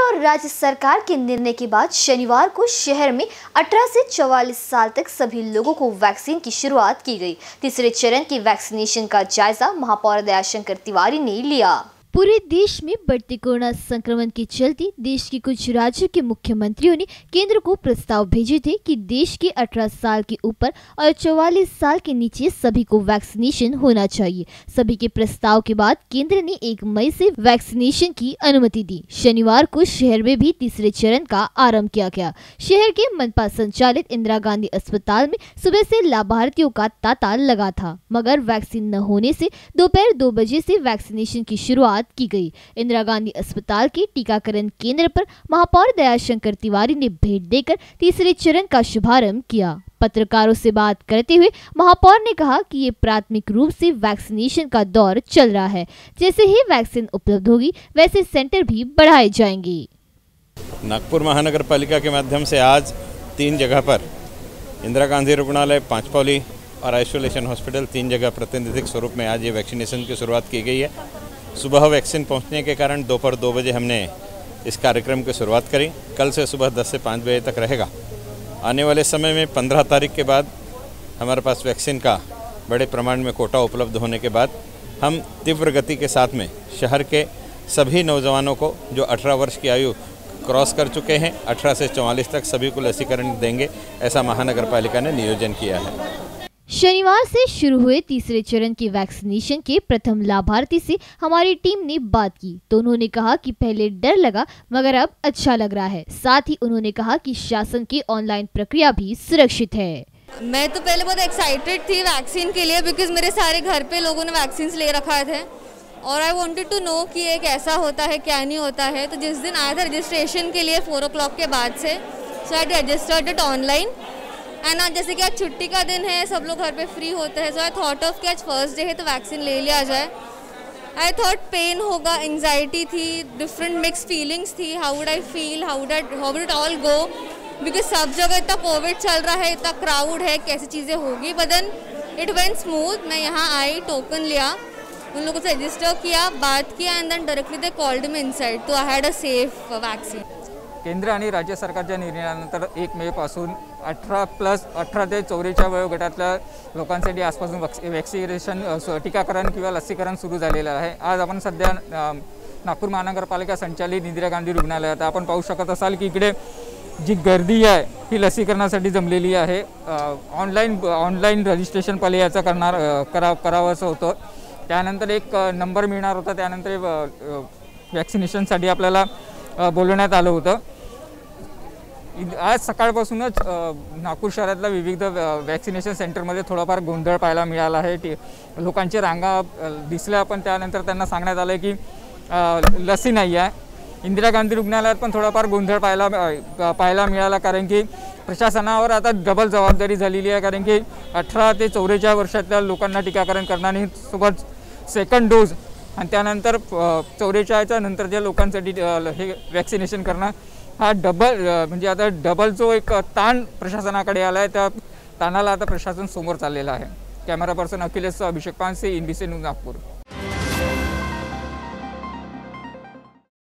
और राज्य सरकार के निर्णय के बाद शनिवार को शहर में 18 से 44 साल तक सभी लोगों को वैक्सीन की शुरुआत की गई। तीसरे चरण की वैक्सीनेशन का जायजा महापौर दयाशंकर तिवारी ने लिया। पूरे देश में बढ़ते कोरोना संक्रमण के चलते देश के कुछ राज्यों के मुख्यमंत्रियों ने केंद्र को प्रस्ताव भेजे थे कि देश के 18 साल के ऊपर और 44 साल के नीचे सभी को वैक्सीनेशन होना चाहिए। सभी के प्रस्ताव के बाद केंद्र ने 1 मई से वैक्सीनेशन की अनुमति दी। शनिवार को शहर में भी तीसरे चरण का आरंभ किया गया। शहर के मनपा संचालित इंदिरा गांधी अस्पताल में सुबह से लाभार्थियों का तांता लगा था, मगर वैक्सीन न होने से दोपहर 2 बजे से वैक्सीनेशन की शुरुआत की गई। इंदिरा गांधी अस्पताल के टीकाकरण केंद्र पर महापौर दयाशंकर तिवारी ने भेंट देकर तीसरे चरण का शुभारंभ किया। पत्रकारों से बात करते हुए महापौर ने कहा कि ये प्राथमिक रूप से वैक्सीनेशन का दौर चल रहा है। जैसे ही वैक्सीन उपलब्ध होगी वैसे सेंटर भी बढ़ाए जाएंगे। नागपुर महानगर पालिका के माध्यम से आज 3 जगह पर इंदिरा गांधी रुग्णालय, पांचपौली और आइसोलेशन हॉस्पिटल 3 जगह प्रतिनिधिक स्वरूप में आज ये वैक्सीनेशन की शुरुआत की गई है। सुबह वैक्सीन पहुंचने के कारण दोपहर 2 बजे हमने इस कार्यक्रम की शुरुआत करी। कल से सुबह 10 से 5 बजे तक रहेगा। आने वाले समय में 15 तारीख के बाद हमारे पास वैक्सीन का बड़े प्रमाण में कोटा उपलब्ध होने के बाद हम तीव्र गति के साथ में शहर के सभी नौजवानों को जो 18 वर्ष की आयु क्रॉस कर चुके हैं 18 से 44 तक सभी को लसीकरण देंगे, ऐसा महानगर पालिका ने नियोजन किया है। शनिवार से शुरू हुए तीसरे चरण के वैक्सीनेशन के प्रथम लाभार्थी से हमारी टीम ने बात की तो उन्होंने कहा कि पहले डर लगा मगर अब अच्छा लग रहा है। साथ ही उन्होंने कहा कि शासन की ऑनलाइन प्रक्रिया भी सुरक्षित है। मैं तो पहले बहुत एक्साइटेड थी वैक्सीन के लिए, बिकॉज मेरे सारे घर पे लोगों ने वैक्सीन ले रखा थे और आई वांटेड टू नो कि ये कैसा होता है क्या नहीं होता है। तो जिस दिन आया था रजिस्ट्रेशन के लिए 4 o'clock के बाद से, so I registered it online. And आज जैसे कि आज छुट्टी का दिन है, सब लोग घर पे फ्री होते हैं, सो आई थॉट ऑफ कि आज फर्स्ट डे है तो वैक्सीन ले लिया जाए। आई थॉट पेन होगा, एंग्जाइटी थी, डिफरेंट मिक्स फीलिंग्स थी, how would I feel, how would it all go, because सब जगह इतना कोविड चल रहा है, इतना क्राउड है, कैसी चीज़ें होगी। But then it went smooth. मैं यहाँ आई, टोकन लिया, उन लोगों से रजिस्टर किया, बात किया and then directly they called me inside, तो I had a safe vaccine. केंद्र आणि राज्य सरकारच्या निर्णयानंतर 1 मे पासून 18 ते 44 वयोगटातल्या लोकांसाठी आजपासून वॅक्सिनेशन टीकाकरण किंवा लसीकरण सुरू झालेलं आहे। आज आपण सध्या नागपूर महानगरपालिका संचालित इंदिरा गांधी रुग्णालयात आपण पाहू शकत असाल की इकडे जी गर्दी आहे ही लसीकरणासाठी जमलेली आहे। ऑनलाईन रजिस्ट्रेशन पहिले याचं करावंसं होतं, त्यानंतर एक नंबर मिळणार होता, त्यानंतर वॅक्सिनेशनसाठी आपल्याला बोलवण्यात आलं होतं। आज सकाळपासूनच नागपूर शहरातल्या विविध वॅक्सिनेशन सेंटरमध्ये थोडाफार गोंधळ पाहायला मिळाला आहे। लोकांची रांगा दिसल्या, पण त्यानंतर त्यांना सांगण्यात आलं की लसी नाही आहे। इंदिरा गांधी रुग्णालयात पण थोडाफार गोंधळ पाहायला मिळाला, कारण की प्रशासनावर आता डबल जबाबदारी झालेली आहे, कारण की 18 ते 44 वर्षातल्या लोकांना टीकाकरण करणारी सोबत सेकंड डोज आणि त्यानंतर 44च्या नंतरच्या लोकांसाठी हे वॅक्सिनेशन करणं हा म्हणजे आता डबल जो एक ताण प्रशासनाकडे आला आहे, त्या ताणाला आता प्रशासन समोर चाललेलं आहे। Camera person Akhilesh Abhishek Panse, NBC news Nagpur.